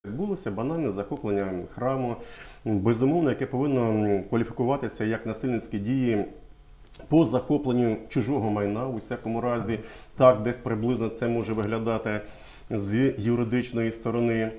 Відбулося банальне захоплення храму, безумовно, яке повинно кваліфікуватися як насильницькі дії по захопленню чужого майна, у всякому разі, так десь приблизно це може виглядати з юридичної сторони.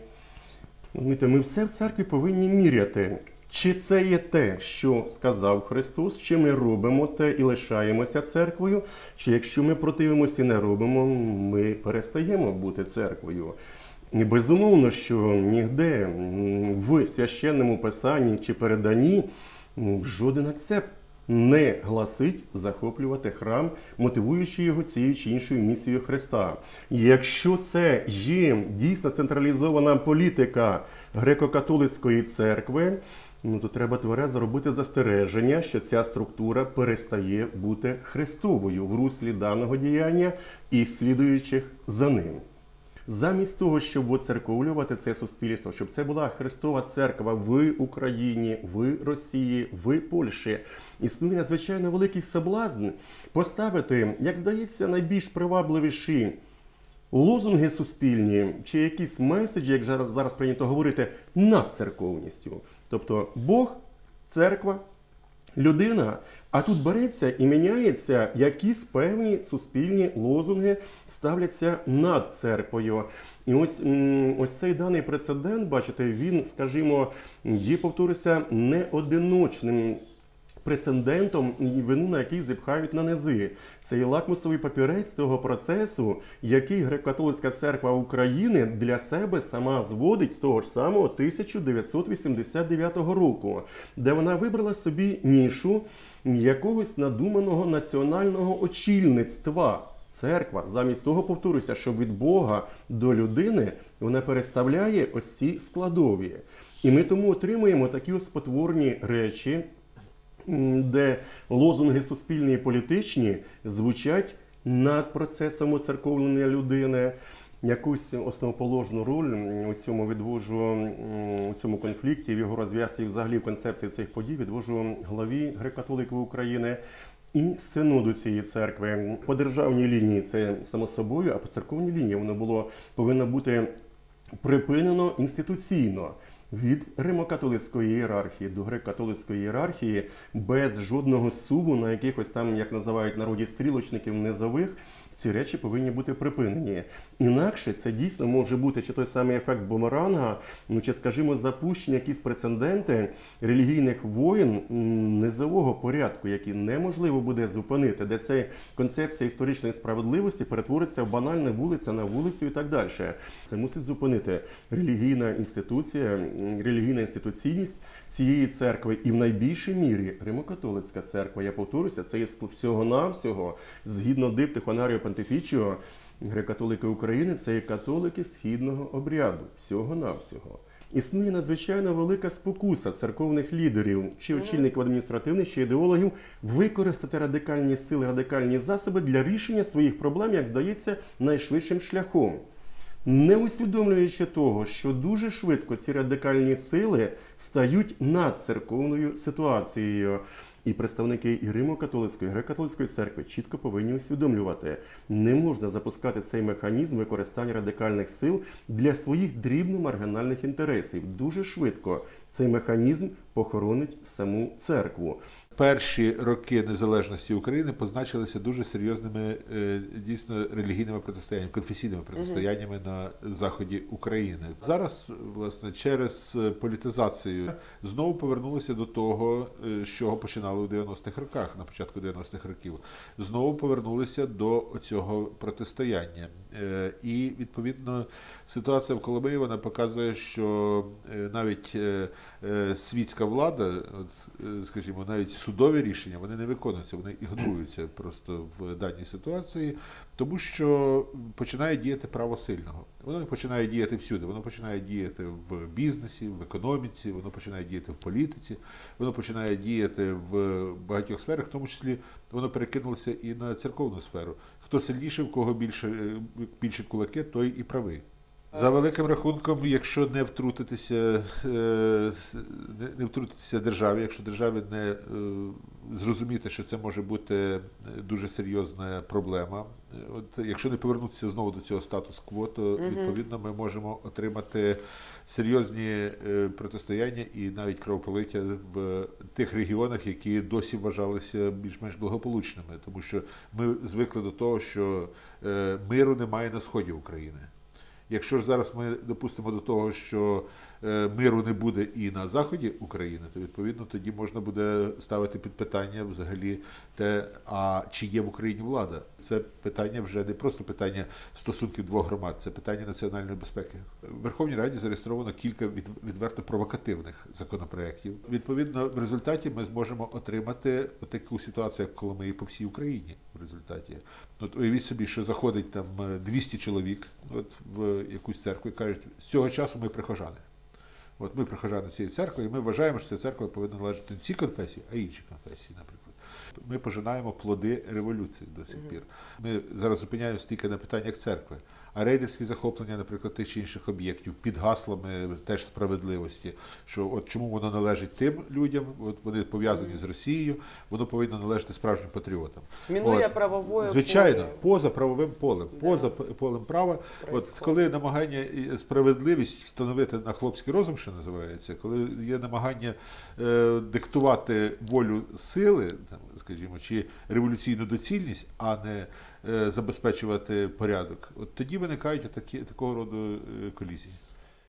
Ми все в церкві повинні міряти. Чи це є те, що сказав Христос, чи ми робимо те і лишаємося церквою, чи якщо ми противимося і не робимо, ми перестаємо бути церквою. І безумовно, що ніде в священному писанні чи переданні жоден акцепт не гласить захоплювати храм, мотивуючи його цією чи іншою місією Христа. Якщо це є дійсно централізована політика греко-католицької церкви, то треба тверезо робити застереження, що ця структура перестає бути христовою в руслі даного діяння і слідуючих за ним. Замість того, щоб воцерковлювати це суспільство, щоб це була Христова церква в Україні, в Росії, в Польщі, існує надзвичайно великий соблазн поставити, як здається, найбільш привабливіші лозунги суспільні, чи якісь меседжі, як зараз прийнято говорити, над церковністю. Тобто Бог, церква, людина, а тут береться і міняється, якісь певні суспільні лозунги ставляться над церквою. І ось цей даний прецедент, бачите, він, скажімо, є, повторюся, неодиночним прецедентом, вину на який зіпхають на низи. Це є лакмусовий папірець того процесу, який Греко-католицька церква України для себе сама зводить з того ж самого 1989 року, де вона вибрала собі нішу якогось надуманого національного очільництва. Церква, замість того, повторюся, що від Бога до людини вона переставляє ось ці складові. І ми тому отримуємо такі ось спотворні речі, де лозунги суспільні і політичні звучать над процесом оцерковлення людини. Якусь основоположну роль у цьому відвожу, у цьому конфлікті, в його розв'язці, взагалі в концепції цих подій відвожу главі Греко-католиків України і синоду цієї церкви. По державній лінії це само собою, а по церковній лінії воно повинно бути припинено інституційно. Від римо-католицької ієрархії до греко-католицької ієрархії без жодного суву на якихось там, як називають в народі, стрілочників низових, ці речі повинні бути припинені. Інакше це дійсно може бути чи той самий ефект бумеранга, чи, скажімо, запущення якісь прецеденти релігійних воєн низового порядку, які неможливо буде зупинити, де ця концепція історичної справедливості перетвориться в банальне вулиця на вулицю і так далі. Це мусить зупинити релігійна інституція, релігійна інституційність цієї церкви і в найбільшій мірі Римо-католицька церква. Я повторюся, це є всього-навсього, згідно диптиху Анаріо Понтифічіо, греко-католики України – це є католики східного обряду, всього-навсього. Існує надзвичайно велика спокуса церковних лідерів, чи очільників адміністративних, чи ідеологів, використати радикальні сили, радикальні засоби для рішення своїх проблем, як здається, найшвидшим шляхом. Не усвідомлюючи того, що дуже швидко ці радикальні сили стають над церковною ситуацією. І представники і Римо-католицької, і Греко-католицької церкви чітко повинні усвідомлювати, не можна запускати цей механізм використання радикальних сил для своїх дрібно-маргінальних інтересів. Дуже швидко цей механізм похоронить саму церкву. Перші роки незалежності України позначилися дуже серйозними дійсно релігійними протистояннями, конфесійними протистояннями на заході України. Зараз, власне, через політизацію знову повернулися до того, з чого починали у 90-х роках, на початку 90-х років. Знову повернулися до цього протистояння. І, відповідно, ситуація в Коломиї, вона показує, що навіть світська влада, скажімо, навіть судові рішення, вони не виконуються, вони ігноруються просто в даній ситуації, тому що починає діяти право сильного. Воно починає діяти всюди, воно починає діяти в бізнесі, в економіці, воно починає діяти в політиці, воно починає діяти в багатьох сферах, в тому числі воно перекинулося і на церковну сферу. Хто сильніший, в кого більше кулаки, той і правий. За великим рахунком, якщо не втрутитися, не втрутитися державі, якщо державі не зрозуміти, що це може бути дуже серйозна проблема, от, якщо не повернутися знову до цього статус-кво, то відповідно ми можемо отримати серйозні протистояння і навіть кровопролиття в тих регіонах, які досі вважалися більш-менш благополучними, тому що ми звикли до того, що миру немає на сході України. Якщо ж зараз ми допустимо до того, що миру не буде і на заході України, то відповідно тоді можна буде ставити під питання взагалі те, а чи є в Україні влада. Це питання вже не просто питання стосунків двох громад, це питання національної безпеки. В Верховній Раді зареєстровано кілька відверто провокативних законопроєктів. Відповідно, в результаті ми зможемо отримати таку ситуацію, як Коломиї по всій Україні. В результаті, от уявіть собі, що заходить там 200 чоловік от в якусь церкву і кажуть, з цього часу ми прихожани. От ми прихожани цієї церкви, і ми вважаємо, що ця церква повинна належати не цій конфесії, а іншій конфесії, наприклад. Ми пожинаємо плоди революції до сих пір. Ми зараз зупиняємося тільки на питаннях церкви. А рейдерські захоплення, наприклад, тих чи інших об'єктів під гаслами теж справедливості, що от чому воно належить тим людям, от вони пов'язані з Росією, воно повинно належати справжнім патріотам. Мінує правовою звичайно, поле. поза правовим полем, поза полем права. От коли намагання справедливість встановити на хлопський розум, що називається, коли є намагання диктувати волю сили, там, скажімо, чи революційну доцільність, а не забезпечувати порядок, от тоді виникають такого роду колізії.